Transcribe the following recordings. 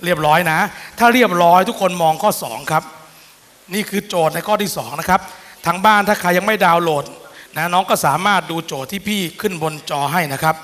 เรียบร้อยนะถ้าเรียบร้อยทุกคนมองข้อ2ครับนี่คือโจทย์ในข้อที่2นะครับทางบ้านถ้าใครยังไม่ดาวน์โหลดนะน้องก็สามารถดูโจทย์ที่พี่ขึ้นบนจอให้นะครับ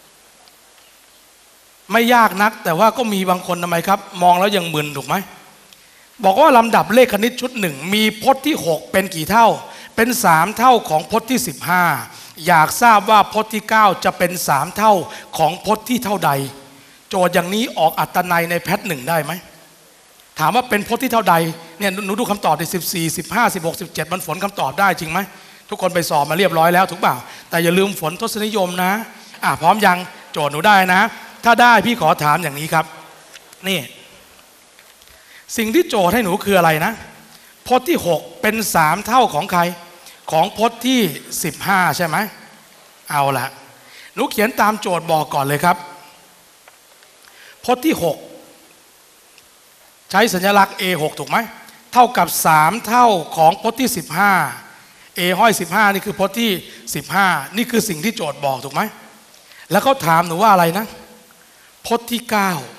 ไม่ยากนักแต่ว่าก็มีบางคนทำไมครับมองแล้วยังมึนถูกไหมบอกว่าลำดับเลขคณิตชุด1มีพจน์ที่6เป็นกี่เท่าเป็น3เท่าของพจน์ที่15อยากทราบว่าพจน์ที่9จะเป็น3เท่าของพจน์ที่เท่าใดโจทย์อย่างนี้ออกอัตนัยในแพท1ได้ไหมถามว่าเป็นพจน์ที่เท่าใดเนี่ยหนูดูคำตอบดิ14 15 16 17มันฝนคำตอบได้จริงไหมทุกคนไปสอบมาเรียบร้อยแล้วถูกเปล่าแต่อย่าลืมฝนทศนิยมนะพร้อมยังโจทย์หนูได้นะถ้าได้พี่ขอถามอย่างนี้ครับนี่สิ่งที่โจทย์ให้หนูคืออะไรนะพจน์ที่6เป็น3เท่าของใครของพจน์ที่15ใช่ไหมเอาละหนูเขียนตามโจทย์บอกก่อนเลยครับพจน์ที่6ใช้สัญลักษณ์ A6 ถูกไหมเท่ากับ3เท่าของพจน์ที่15 A ห้อย15นี่คือพจน์ที่15นี่คือสิ่งที่โจทย์บอกถูกไหมแล้วเขาถามหนูว่าอะไรนะพจน์ที่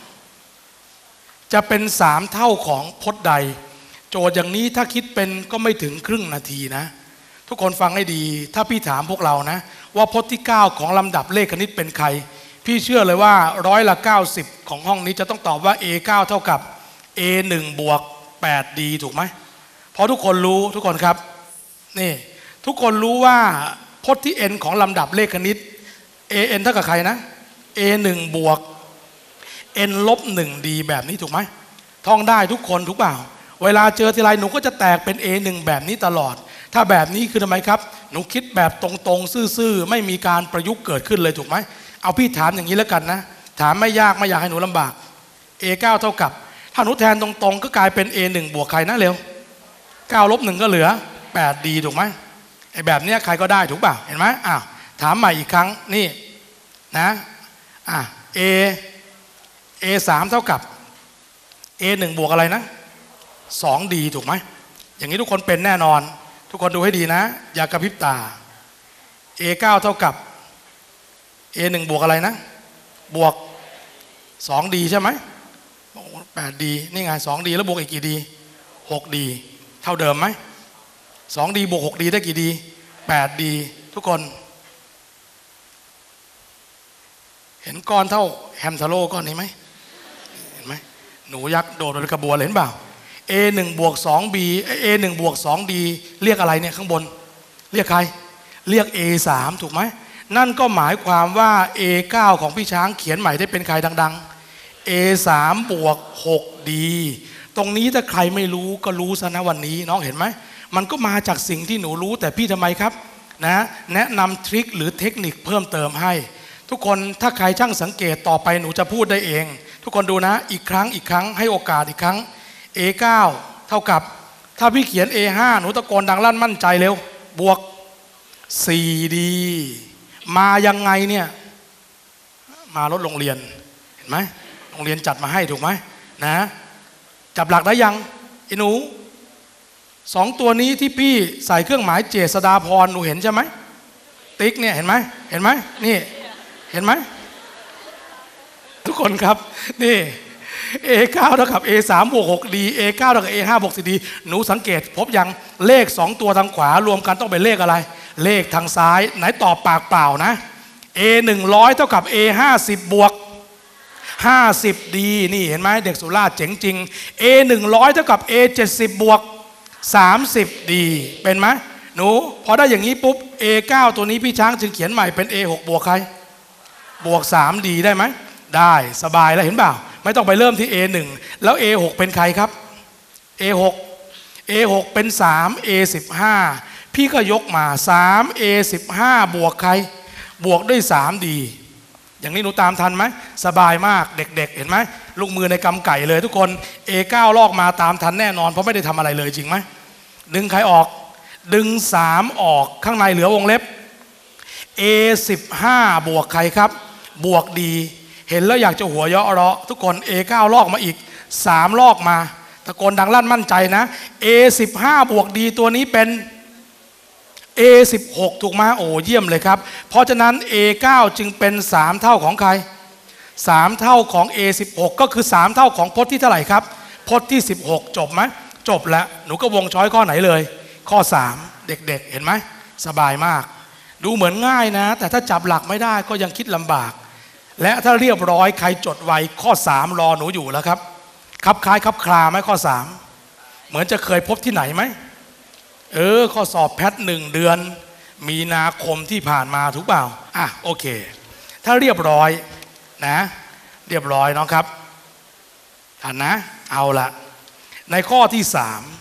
9จะเป็น3เท่าของพจน์ใดโจทย์อย่างนี้ถ้าคิดเป็นก็ไม่ถึงครึ่งนาทีนะทุกคนฟังให้ดีถ้าพี่ถามพวกเรานะว่าพจน์ที่9ของลำดับเลขคณิตเป็นใครพี่เชื่อเลยว่า90%ของห้องนี้จะต้องตอบว่า A9 เท่ากับ A1 บวก 8D ถูกไหมเพราะทุกคนรู้ทุกคนครับนี่ทุกคนรู้ว่าพจน์ที่ n ของลำดับเลขคณิต an เท่ากับใครนะ A1 บวก n ลบ 1D แบบนี้ถูกไหมท่องได้ทุกคนถูกเปล่าเวลาเจอทีไรหนูก็จะแตกเป็น A1 แบบนี้ตลอดถ้าแบบนี้คือทำไมครับหนูคิดแบบตรงๆซื่อๆไม่มีการประยุกต์เกิดขึ้นเลยถูกไหมเอาพี่ถามอย่างนี้แล้วกันนะถามไม่ยากไม่อยากให้หนูลำบาก A9 เท่ากับถ้าหนูแทนตรงๆก็กลายเป็น A1 บวกใครนะเร็ว9ลบ1ก็เหลือ 8D ถูกไหมไอ้แบบนี้ใครก็ได้ถูกเปล่าเห็นไหมถามใหม่อีกครั้งนี่นะA3 เท่ากับ A1 บวกอะไรนะ 2D ถูกไหมอย่างนี้ทุกคนเป็นแน่นอนทุกคนดูให้ดีนะอย่ากระพริบตา A9 เท่ากับ A1 บวกอะไรนะบวก 2D ใช่ไหม 8D นี่ไง 2D แล้วบวกอีกกี่ D 6D เท่าเดิมไหม 2D บวก 6D ได้กี่ D 8D ทุกคนเห็นก้อนเท่าแฮมทาโร่ก้อนนี้ไหมเห็นไหมหนูยักษ์โดดเป็นกระบวนเห็นเปล่า A1 บวก 2B A1 บวก 2D เรียกอะไรเนี่ยข้างบนเรียกใครเรียก A3 ถูกไหมนั่นก็หมายความว่า A9 ของพี่ช้างเขียนใหม่ได้เป็นใครดังๆ A3 บวก 6D ตรงนี้ถ้าใครไม่รู้ก็รู้ซะนะวันนี้น้องเห็นไหมมันก็มาจากสิ่งที่หนูรู้แต่พี่ทำไมครับนะแนะนำทริคหรือเทคนิคเพิ่มเติมให้ทุกคนถ้าใครช่างสังเกตต่อไปหนูจะพูดได้เองทุกคนดูนะอีกครั้งให้โอกาสอีกครั้ง A9 เท่ากับถ้าพี่เขียน A5 หนูตะโกนดังลั่นมั่นใจเร็วบวก 4D มายังไงเนี่ยมารถโรงเรียนเห็นไหมโรงเรียนจัดมาให้ถูกไหมนะจับหลักได้ยังไอ้หนู2ตัวนี้ที่พี่ใส่เครื่องหมายเจษฎาพรหนูเห็นใช่ไหมติ๊กเนี่ยเห็นไหมนี่เห็นไหมทุกคนครับนี่ A9 เท่ากับ A3 บวก 6D A9 เท่ากับ A5 บวก 4D หนูสังเกตพบยังเลข2ตัวทางขวารวมกันต้องเป็นเลขอะไรเลขทางซ้ายไหนตอบปากเปล่านะ A100 เท่ากับ A50 บวก 50D นี่เห็นไหมเด็กสุราษฎร์เจ๋งจริง A100 เท่ากับ A70 บวก 30D เป็นไหมหนูพอได้อย่างนี้ปุ๊บ A9 ตัวนี้พี่ช้างจึงเขียนใหม่เป็น A6 บวกใครบวก 3D ได้ไหมได้สบายแล้วเห็นเปล่าไม่ต้องไปเริ่มที่ A1 แล้ว A6 เป็นใครครับ A6 เป็น 3A15 พี่ก็ยกมา 3A15 บวกใครบวกด้วย 3D อย่างนี้หนูตามทันไหมสบายมากเด็กๆเห็นไหมลูกมือในกำไก่เลยทุกคน A9 ลอกมาตามทันแน่นอนเพราะไม่ได้ทำอะไรเลยจริงไหมดึงใครออกดึง3ออกข้างในเหลือวงเล็บ A15 บวกใครครับบวก D เห็นแล้วอยากจะหัวเราะทุกคน A9 ลอกมาอีก3ลอกมาตะโกนดังลั่นมั่นใจนะ A15 บวก D ตัวนี้เป็น A16 ถูกไหมโอ้เยี่ยมเลยครับเพราะฉะนั้น A9 จึงเป็น3เท่าของใคร 3 เท่าของ A16 ก็คือ3เท่าของพจน์ที่เท่าไหร่ครับพจน์ที่16จบไหมจบแล้วหนูก็วงช้อยข้อไหนเลยข้อ3เด็กๆเห็นไหมสบายมากดูเหมือนง่ายนะแต่ถ้าจับหลักไม่ได้ก็ยังคิดลำบากและถ้าเรียบร้อยใครจดไวข้อ3รอหนูอยู่แล้วครับคับคล้ายคับคลาไหมข้อ3เหมือนจะเคยพบที่ไหนไหมข้อสอบแพท1 เดือนมีนาคมที่ผ่านมาถูกเปล่าโอเคถ้าเรียบร้อยนะเรียบร้อยน้องครับนะเอาละในข้อที่